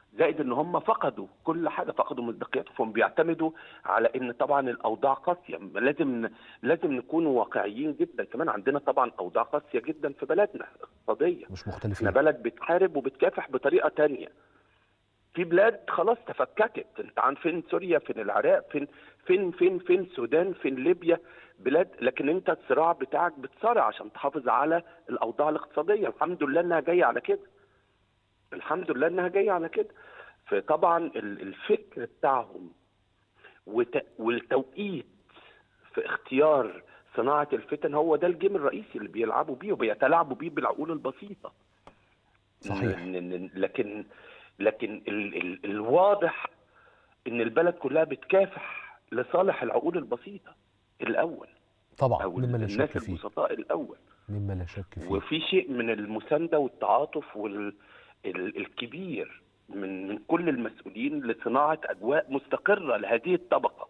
زائد ان هم فقدوا كل حاجه، فقدوا مصداقيتهم، بيعتمدوا على ان طبعا الاوضاع قاسيه. لازم نكون واقعيين جدا. كمان عندنا طبعا اوضاع قاسيه جدا في بلدنا اقتصاديه. مش احنا مختلفين. بلد بتحارب وبتكافح بطريقه تانية. في بلاد خلاص تفككت، انت عن فين سوريا، فين العراق، فين السودان، فين ليبيا، بلاد. لكن انت الصراع بتاعك بتصارع عشان تحافظ على الاوضاع الاقتصاديه. الحمد لله انها جايه على كده، الحمد لله انها جايه على كده. فطبعا الفكر بتاعهم والتوقيت في اختيار صناعه الفتن هو ده الجيم الرئيسي اللي بيلعبوا بيه وبيتلاعبوا بيه بالعقول البسيطه. صحيح. لكن الواضح ان البلد كلها بتكافح لصالح العقول البسيطه الاول، طبعا او مما لا الناس شك فيه. البسطاء الاول. مما لا شك فيه. وفي شيء من المسانده والتعاطف الكبير من كل المسؤولين لصناعه اجواء مستقره لهذه الطبقه.